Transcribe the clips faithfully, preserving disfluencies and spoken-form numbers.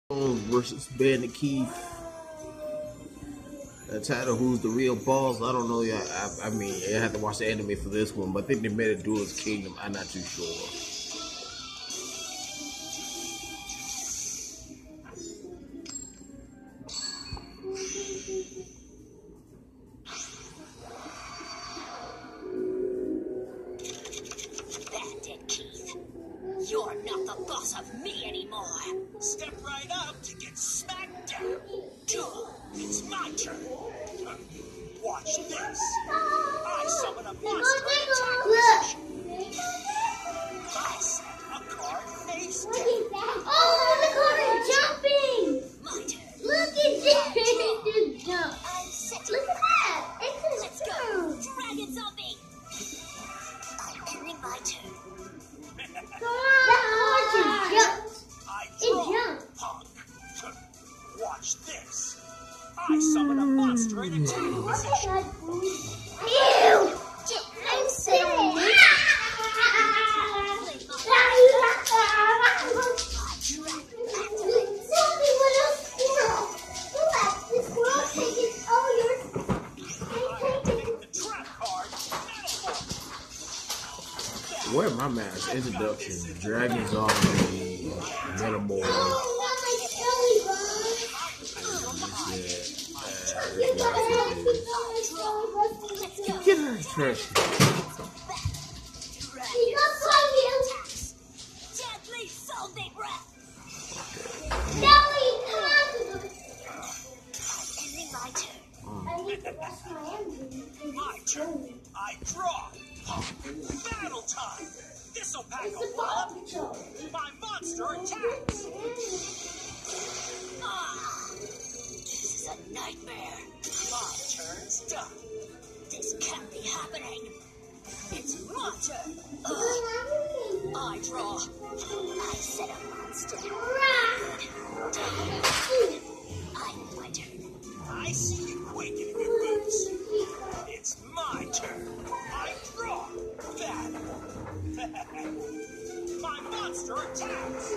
Bonz versus Banit the title, who's the real boss? I don't know. Yeah, I, I mean, I have to watch the anime for this one, but I think they made a Duel's Kingdom. I'm not too sure. Bandit Keith, you're not the boss of me anymore. Step right up to get smacked down. Duel, it's my turn. Watch this. I summon a monster in attack position. I set a card face down. Oh, the card is jumping! My turn. Look at this! It just jumped. I'm set. Look at that! It's Let's a go. turn. Dragon zombie. I'm ending my turn. That card just jumped. I It draw. jumped. Punk. Watch this. I summon a monster in attack position. Ew! I'm sick. Zombie little squirrel. You let the squirrel take it all yours. Activate the trap card. Where am I mask? Introduction. Dragon Zombie. Metamorph. Oh, not my silly bun. Get her trash. He's not playing. Deadly zombie breath. Silly, come Ending my turn. on. I need to rest my engine. My turn. I draw. Battle time. This'll pack It's a the wallop. Paw Patrol. My monster attacks. Ah, this is a nightmare. My turn's done. This can't be happening. It's my turn. Ugh. I draw. I set a monster. I end my turn. I see you quaking in your boots. It's my turn. I draw. Battle. My monster attacks.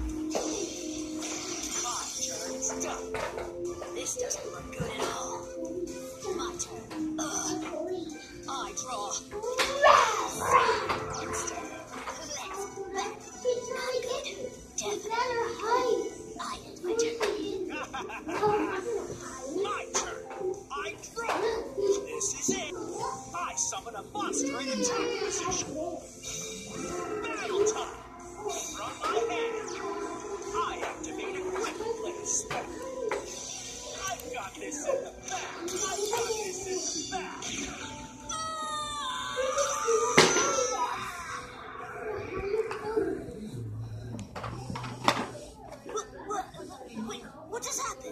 My turn's done. This doesn't look good at all. My turn. Ugh. I draw. Monster. Let's back. Not good. Definitely. I end my turn. My turn. I draw. This is it. I summon a monster in attack position. Battle time. From my hand. I activate equipment spell. I've got this in the back. I've got this in the back. What, what, wait, what just happened?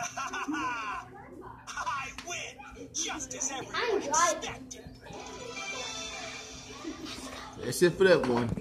I win, just as everyone I'm driving. expected. That's it for that one.